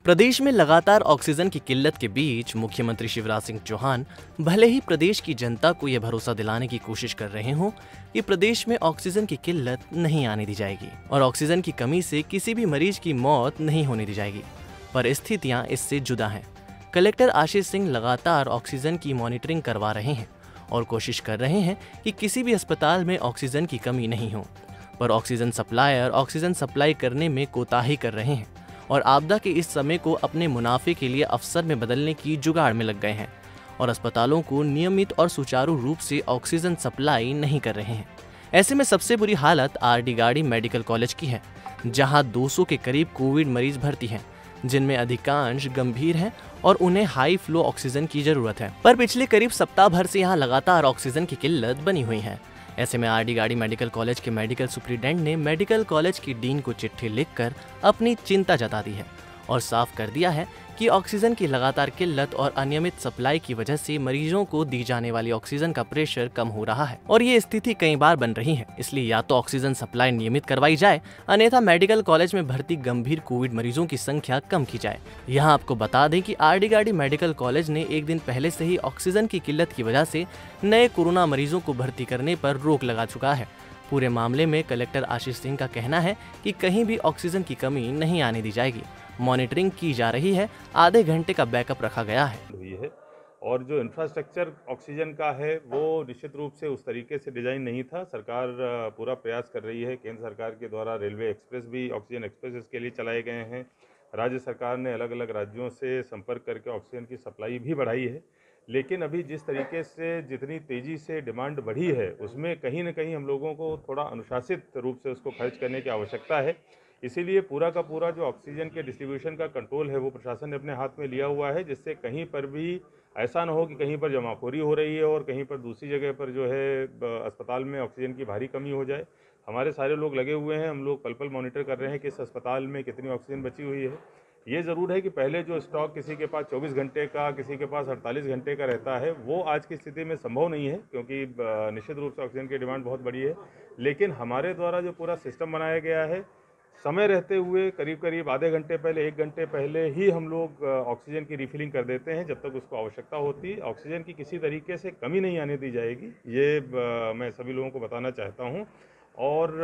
प्रदेश में लगातार ऑक्सीजन की किल्लत के बीच मुख्यमंत्री शिवराज सिंह चौहान भले ही प्रदेश की जनता को यह भरोसा दिलाने की कोशिश कर रहे हों कि प्रदेश में ऑक्सीजन की किल्लत नहीं आने दी जाएगी और ऑक्सीजन की कमी से किसी भी मरीज की मौत नहीं होने दी जाएगी, पर स्थितियां इससे जुदा हैं। कलेक्टर आशीष सिंह लगातार ऑक्सीजन की मॉनिटरिंग करवा रहे हैं और कोशिश कर रहे हैं कि किसी भी अस्पताल में ऑक्सीजन की कमी नहीं हो, पर ऑक्सीजन सप्लायर ऑक्सीजन सप्लाई करने में कोताही कर रहे हैं और आपदा के इस समय को अपने मुनाफे के लिए अवसर में बदलने की जुगाड़ में लग गए हैं और अस्पतालों को नियमित और सुचारू रूप से ऑक्सीजन सप्लाई नहीं कर रहे हैं। ऐसे में सबसे बुरी हालत आरडी गाड़ी मेडिकल कॉलेज की है, जहां 200 के करीब कोविड मरीज भर्ती हैं, जिनमें अधिकांश गंभीर हैं और उन्हें हाई फ्लो ऑक्सीजन की जरूरत है। पर पिछले करीब सप्ताह भर से यहाँ लगातार ऑक्सीजन की किल्लत बनी हुई है। ऐसे में आरडी गाड़ी मेडिकल कॉलेज के मेडिकल सुप्रिटेंडेंट ने मेडिकल कॉलेज की डीन को चिट्ठी लिखकर अपनी चिंता जता दी है और साफ कर दिया है कि ऑक्सीजन की लगातार किल्लत और अनियमित सप्लाई की वजह से मरीजों को दी जाने वाली ऑक्सीजन का प्रेशर कम हो रहा है और ये स्थिति कई बार बन रही है। इसलिए या तो ऑक्सीजन सप्लाई नियमित करवाई जाए, अन्यथा मेडिकल कॉलेज में भर्ती गंभीर कोविड मरीजों की संख्या कम की जाए। यहाँ आपको बता दें कि आरडी गाड़ी मेडिकल कॉलेज ने एक दिन पहले से ही ऑक्सीजन की किल्लत की वजह से नए कोरोना मरीजों को भर्ती करने पर रोक लगा चुका है। पूरे मामले में कलेक्टर आशीष सिंह का कहना है कि कहीं भी ऑक्सीजन की कमी नहीं आने दी जाएगी, मॉनिटरिंग की जा रही है, आधे घंटे का बैकअप रखा गया है। और जो इंफ्रास्ट्रक्चर ऑक्सीजन का है वो निश्चित रूप से उस तरीके से डिज़ाइन नहीं था। सरकार पूरा प्रयास कर रही है। केंद्र सरकार के द्वारा रेलवे एक्सप्रेस भी, ऑक्सीजन एक्सप्रेस इसके लिए चलाए गए हैं। राज्य सरकार ने अलग अलग राज्यों से संपर्क करके ऑक्सीजन की सप्लाई भी बढ़ाई है, लेकिन अभी जिस तरीके से जितनी तेज़ी से डिमांड बढ़ी है उसमें कहीं ना कहीं हम लोगों को थोड़ा अनुशासित रूप से उसको खर्च करने की आवश्यकता है। इसीलिए पूरा का पूरा जो ऑक्सीजन के डिस्ट्रीब्यूशन का कंट्रोल है वो प्रशासन ने अपने हाथ में लिया हुआ है, जिससे कहीं पर भी ऐसा ना हो कि कहीं पर जमाखोरी हो रही है और कहीं पर दूसरी जगह पर जो है अस्पताल में ऑक्सीजन की भारी कमी हो जाए। हमारे सारे लोग लगे हुए हैं, हम लोग पल पल मॉनिटर कर रहे हैं कि इस अस्पताल में कितनी ऑक्सीजन बची हुई है। ये ज़रूर है कि पहले जो स्टॉक किसी के पास 24 घंटे का, किसी के पास 48 घंटे का रहता है, वो आज की स्थिति में संभव नहीं है, क्योंकि निश्चित रूप से ऑक्सीजन की डिमांड बहुत बड़ी है। लेकिन हमारे द्वारा जो पूरा सिस्टम बनाया गया है, समय रहते हुए करीब करीब आधे घंटे पहले, 1 घंटे पहले ही हम लोग ऑक्सीजन की रिफिलिंग कर देते हैं जब तक उसको आवश्यकता होती है। ऑक्सीजन की किसी तरीके से कमी नहीं आने दी जाएगी, ये मैं सभी लोगों को बताना चाहता हूँ। और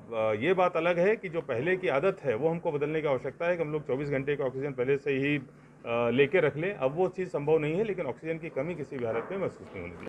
ये बात अलग है कि जो पहले की आदत है वो हमको बदलने की आवश्यकता है कि हम लोग 24 घंटे का ऑक्सीजन पहले से ही लेके रख लें। अब वो चीज़ संभव नहीं है, लेकिन ऑक्सीजन की कमी किसी भी हालत में महसूस नहीं होने दी।